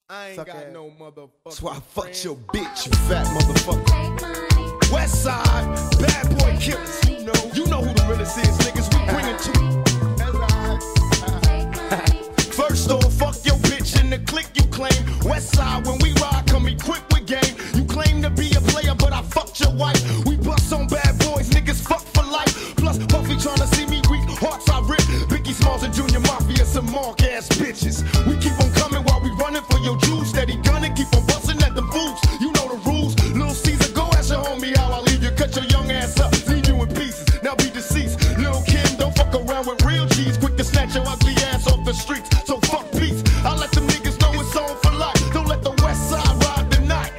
I ain't got no motherfucker. That's why I fucked your bitch, you fat motherfucker. West Side, bad boy killers. You know who the realest is, niggas. We bring it to you. First off, fuck your bitch in the clique you claim. West Side, when we ride, come equipped with game. You claim to be a player, but I fucked your wife. We bust on bad boys, niggas fuck for life. Plus, Puffy tryna see me weak, hearts I rip. Biggie Smalls and Junior Mafia, some mark ass bitches. We keep on coming while we running for your juice. Steady gunning, keep on busting at them fools. You know the rules. Lil Caesar, go ask your homie how I leave you. Cut your young ass up, leave you in pieces. Now be deceased. Lil Kim, don't fuck around with real G's. Quick to snatch your ugly ass off the streets. So fuck peace. I let them niggas know it's on for life. Don't let the West Side ride the night.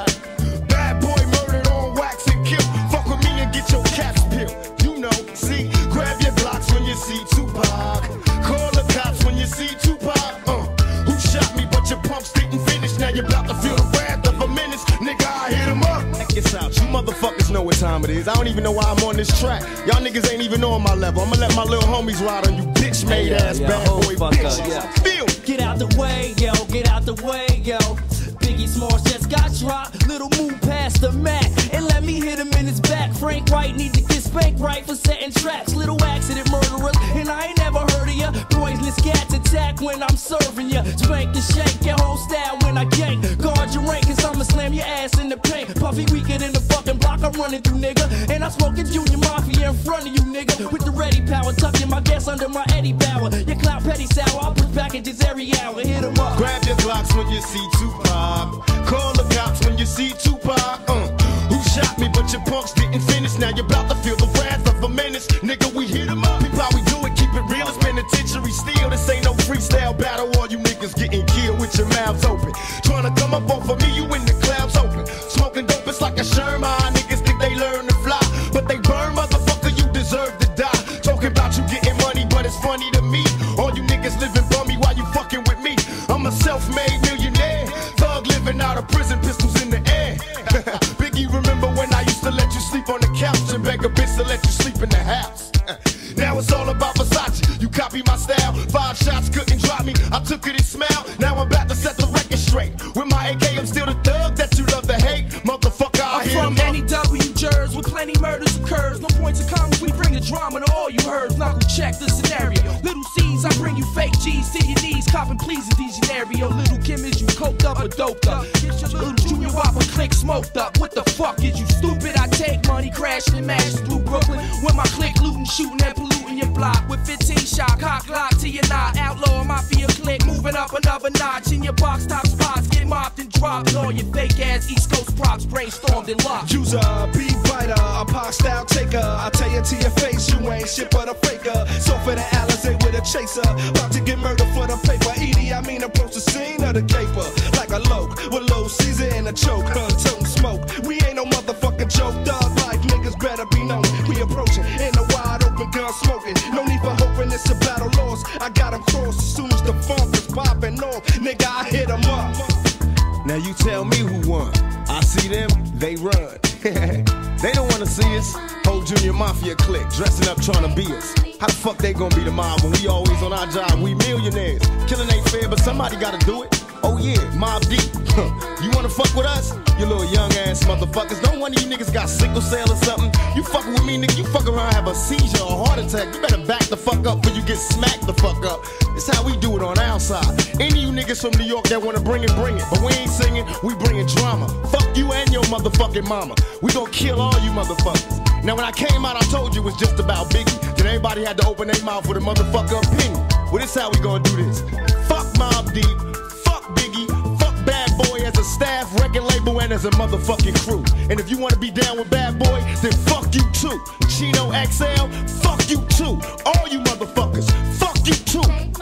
Bad boy murdered on wax and kill. Fuck with me and get your caps peeled. You know, see, grab your blocks when you see Tupac. Call the cops when you see Tupac. Who shot me but your pumps didn't finish. Now you're about to feel the wrath of a menace. Nigga, I hit him up. Check this out, you motherfuckers know what time it is. I don't even know why I'm on this track. Y'all niggas ain't even on my level. I'ma let my little homies ride on you bitch made ass bad boy bitches. Feel. Get out the way, yo, get out the way, yo. Biggie Smalls just got dropped. Little move past the Mac and let me hit him in his back. Frank White need to get spanked right for setting traps. Little accident murderers, and I ain't never heard of ya. Poisonous cats attack when I'm serving ya. Spank and shake your whole style when I gank. Guard your rank, cause I'ma slam your ass in the paint. Puffy weaker than the fucking block I'm running through, nigga. And I'm smoking Junior Mafia in front of you, nigga. With the ready power, tucking my gas under my Eddie Bauer. Your clout petty sour, I'll push packages every hour. Hit 'em up. Grab your blocks when you see Tupac. Call the cops when you see Tupac. Who shot me but your punks didn't finish. Now you're about to feel the wrath of a menace. Nigga, we hit 'em up. People, how we do it, keep it real. It's penitentiary steel. This ain't no freestyle battle. All you niggas getting killed with your mouths open. Trying to come up off of me, you in the clouds open. Smoking dope, it's like a Sherman. Niggas think they learn to fly, but they burn, motherfucker, you deserve to die. Talking about you getting money, but it's funny to me. All you niggas living bummy while you fucking with me. I'm a self-made millionaire. Thug living out of prison, pistols in the air. Biggie, remember when I used to let you sleep on the couch and beg a bitch to let you sleep in the house? Now it's all about Versace. You copy my style. 5 shots couldn't drop me. I took it and smiled. Now I'm about to set the record straight. With my AK, I'm still the thug that you love to hate. Motherfucker, I'm from NEW Jersey, with plenty murders occurs. No points of comments, we bring the drama to all you heard. Knuckle check the scenario. Little C's, I bring you fake G's to your knees. Copping please in these scenario. Little Kim, is you coked up or doped up? Little Junior Whopper click smoked up. What the fuck is you stupid? I take money, crashing and mashing through Brooklyn. With my click looting, shooting and polluting your block. With 15 shot, cock lock to your knot. Outlaw mafia click, moving up another notch. In your box top spots, get mopped and dropped. All your fake ass East Coast props brainstormed and locked. User, beat writer, a pop style taker. I tell you to your face, you ain't shit but a faker. So for the Alizé with a chaser, about to get murdered for the paper. Edie, I mean approach the scene of the caper like a loke with low Caesar and a choke. Toting smoke, we ain't no motherfucking joke. Dog life niggas better be known. We approaching in the wide open gun smoking. No need for hoping it's a battle lost. I got 'em crossed as soon as the funk is popping off. Nigga, I hit 'em up. Now you tell me who won. I see them, they run. They don't wanna see us. Whole Junior Mafia clique dressing up trying to be us. How the fuck they gonna be the mob when we always on our job? We millionaires. Killing ain't fair, but somebody gotta do it. Oh yeah, Mob Deep. You wanna fuck with us? You little young ass motherfuckers. Don't one of you niggas got sickle cell or something. You fucking with me, nigga, you fuck around, have a seizure or a heart attack. You better back the fuck up before you get smacked the fuck up. It's how we do it on our side. Any of you niggas from New York that wanna bring it, bring it. But we ain't singing, we bringing drama. Fuck you and your motherfucking mama. We gon' kill all you motherfuckers. Now when I came out, I told you it was just about Biggie. Then everybody had to open their mouth with a motherfucker opinion. Well, this how we gonna do this. Fuck Mobb Deep. Biggie, fuck Bad Boy as a staff, record label, and as a motherfucking crew. And if you wanna be down with Bad Boy, then fuck you too. Chino XL, fuck you too. All you motherfuckers, fuck you too.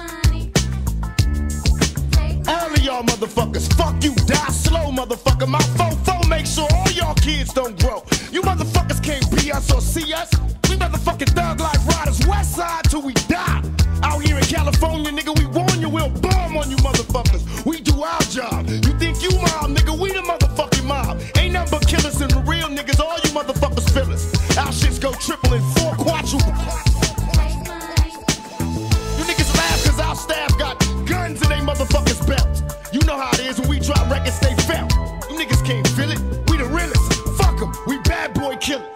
All of y'all motherfuckers, fuck you. Die slow, motherfucker. My fofo make sure all y'all kids don't grow. You motherfuckers can't be us or see us. We motherfucking thug life riders, West Side till we die. Out here in California, nigga, we warn you, we'll bomb on you motherfuckers. We do our job. You think you mob, nigga, we the motherfucking mob. Ain't nothing but killers and the real niggas, all you motherfuckers feel us. Our shits go triple and 4 quadruple. You niggas laugh cause our staff got guns in they motherfuckers' belts. You know how it is kill it.